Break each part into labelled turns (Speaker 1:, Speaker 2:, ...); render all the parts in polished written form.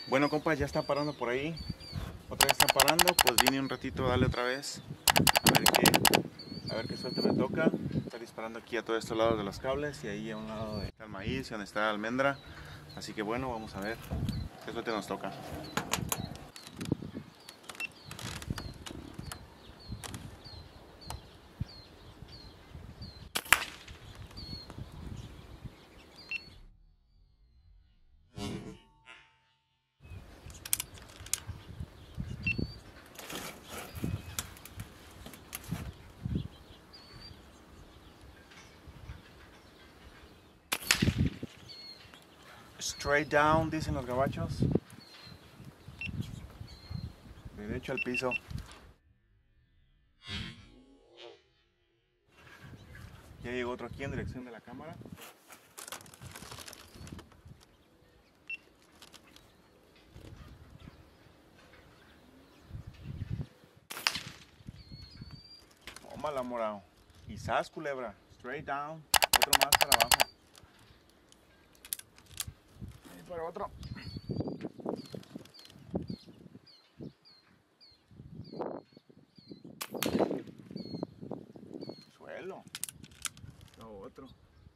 Speaker 1: Bueno, compas, ya está parando por ahí. Otra vez está parando, pues vine un ratito a darle otra vez. A ver qué suerte me toca. Estar disparando aquí a todos estos lados de los cables y ahí a un lado está el maíz y donde está la almendra. Así que bueno, vamos a ver qué suerte nos toca. Straight down, dicen los gabachos. Derecho al piso. Ya llegó otro aquí en dirección de la cámara. Tómala, morado. Quizás culebra. Straight down. Otro más para abajo. Y para otro. Suelo. Otro.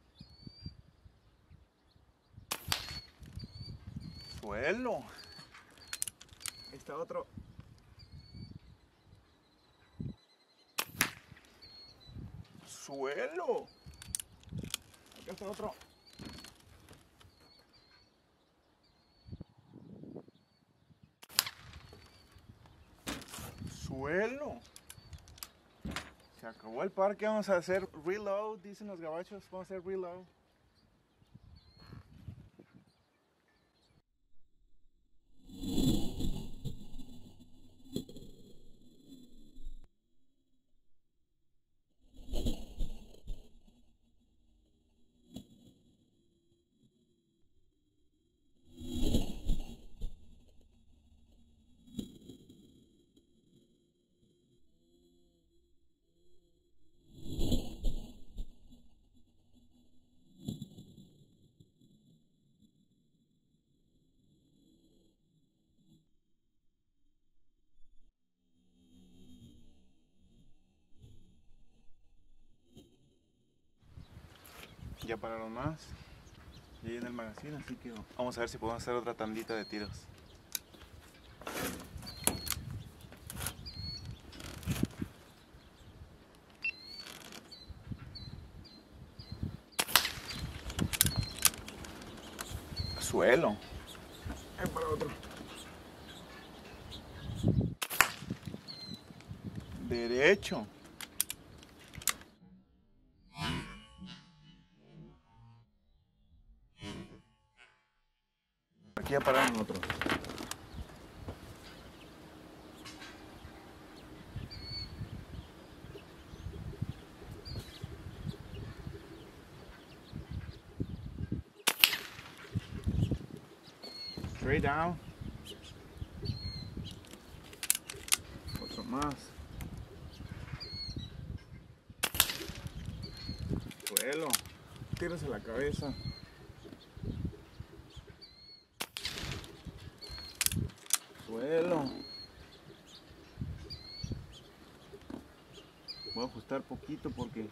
Speaker 1: Suelo. Ahí está otro. Suelo. Acá está otro. Suelo. Se acabó el parque, vamos a hacer reload, dicen los gabachos. Vamos a hacer reload. Ya pararon más. Ya en el magazine, así que vamos a ver si podemos hacer otra tandita de tiros. Suelo. Ahí para otro. Derecho. Aquí ya pararon otro. Straight down. Otro más. Suelo. Tírase la cabeza. Suelo. Voy a ajustar poquito porque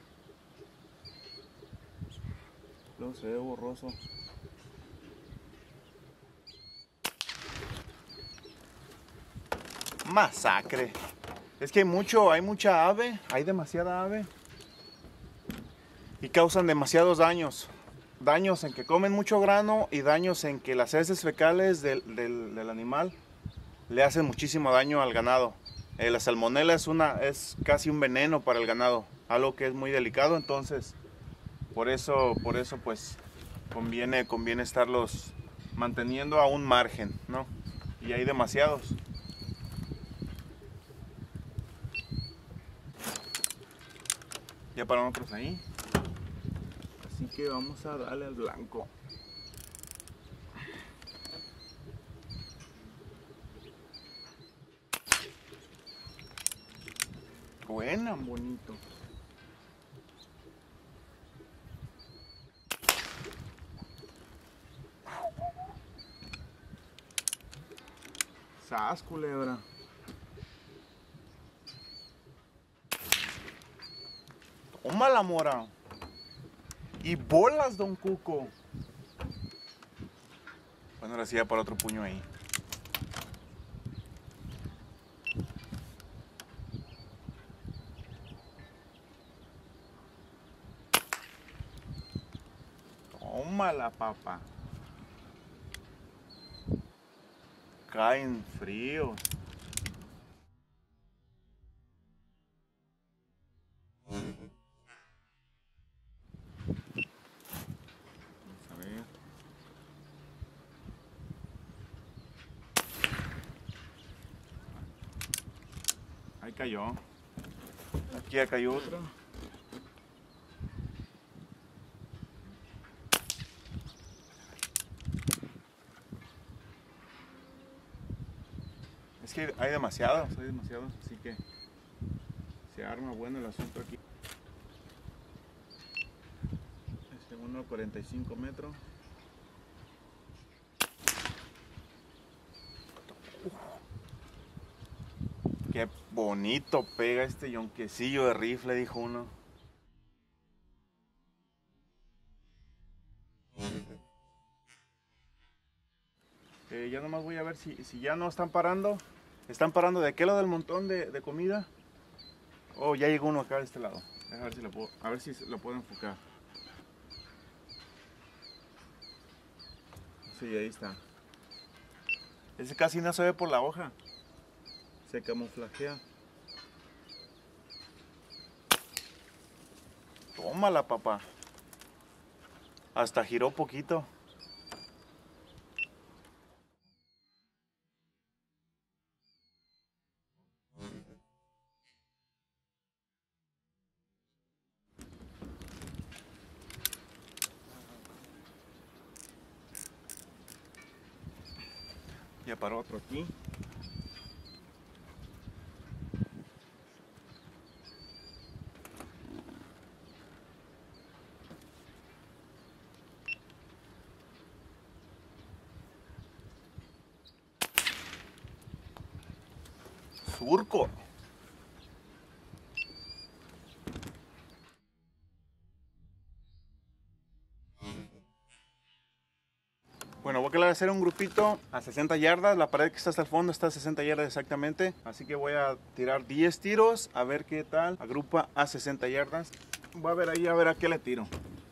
Speaker 1: luego se ve borroso. Masacre. Es que hay mucha ave, hay demasiada ave. Y causan demasiados daños. Daños en que comen mucho grano y daños en que las heces fecales del animal le hacen muchísimo daño al ganado. La salmonela es casi un veneno para el ganado, algo que es muy delicado, entonces por eso pues conviene estarlos manteniendo a un margen, ¿no? Y hay demasiados. Ya pararon otros ahí. Así que vamos a darle al blanco. Buena, bonito. Sas, culebra. Toma la mora. Y bolas, don Cuco. Bueno, ahora sí ya para otro puño ahí. Tómala, papá. Caen fríos. Vamos a ver. Ahí cayó. Aquí ya cayó otro. Es que hay demasiados, así que se arma bueno el asunto aquí. Este uno 45 metros. Qué bonito pega este yonquecillo de rifle, dijo uno. Ya nomás voy a ver si ya no están parando. ¿Están parando de aquel lado del montón de comida? Oh, ya llegó uno acá de este lado. A ver si lo puedo enfocar. Sí, ahí está. Ese casi no se ve por la hoja. Se camuflajea. Tómala, papá. Hasta giró poquito. Ya paró otro aquí. Surco. Bueno, voy a hacer un grupito a 60 yardas. La pared que está hasta el fondo está a 60 yardas exactamente. Así que voy a tirar 10 tiros a ver qué tal. Agrupa a 60 yardas. Voy a ver ahí a ver a qué le tiro.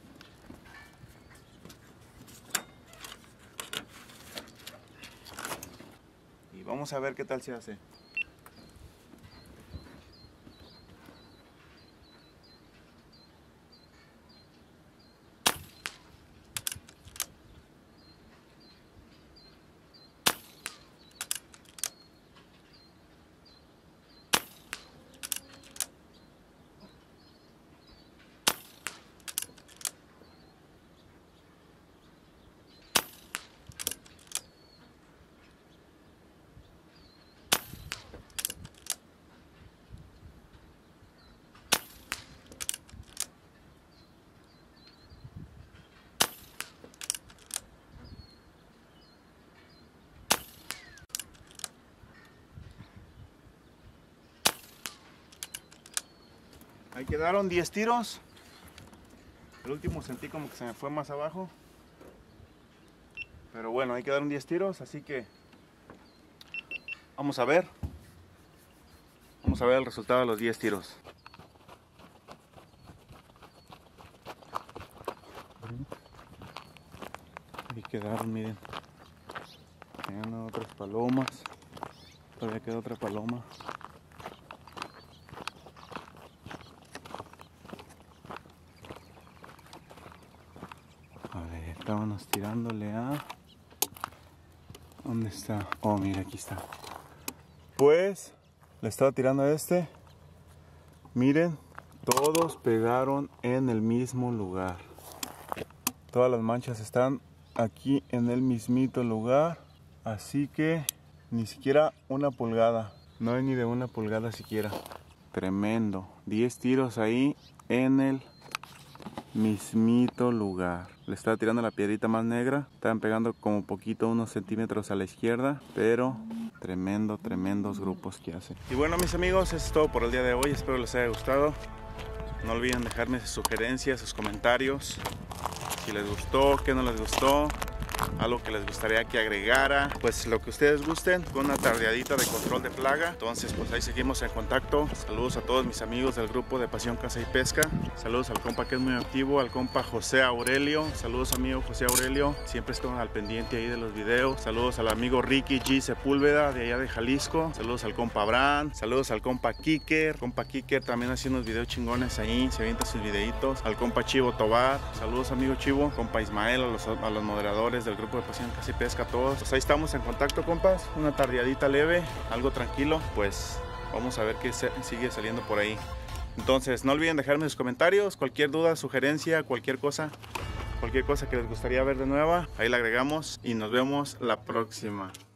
Speaker 1: Y vamos a ver qué tal se hace. Ahí quedaron 10 tiros. El último sentí como que se me fue más abajo. Pero bueno, ahí quedaron 10 tiros, así que vamos a ver. Vamos a ver el resultado de los 10 tiros. Ahí quedaron, miren. Quedan otras palomas. Todavía queda otra paloma. A ver, estábamos tirándole a... ¿Dónde está? Oh, mira, aquí está. Pues le estaba tirando a este. Miren, todos pegaron en el mismo lugar. Todas las manchas están aquí en el mismito lugar. Así que ni siquiera una pulgada. No hay ni de una pulgada siquiera. Tremendo. 10 tiros ahí en el mismito lugar. Le estaba tirando la piedrita más negra. Estaban pegando como poquito, unos centímetros a la izquierda. Pero tremendos grupos que hace. Y bueno, mis amigos, eso es todo por el día de hoy. Espero les haya gustado. No olviden dejarme sus sugerencias, sus comentarios. Si les gustó, qué no les gustó, algo que les gustaría que agregara, pues lo que ustedes gusten, con una tardeadita de control de plaga. Entonces pues ahí seguimos en contacto. Saludos a todos mis amigos del grupo de Pasión Caza y Pesca. Saludos al compa que es muy activo, al compa José Aurelio. Saludos amigo José Aurelio, siempre estoy al pendiente ahí de los videos. Saludos al amigo Ricky G. Sepúlveda de allá de Jalisco. Saludos al compa Abraham. Saludos al compa Kiker. Compa Kiker también hace unos videos chingones ahí, se avienta sus videitos. Al compa Chivo Tobar. Saludos amigo Chivo. Compa Ismael, a los moderadores del grupo de Pasión Caza y Pesca, a todos. Pues ahí estamos en contacto, compas. Una tardeadita leve, algo tranquilo. Pues vamos a ver qué sigue saliendo por ahí. Entonces no olviden dejarme sus comentarios, cualquier duda, sugerencia, cualquier cosa que les gustaría ver de nueva, ahí la agregamos y nos vemos la próxima.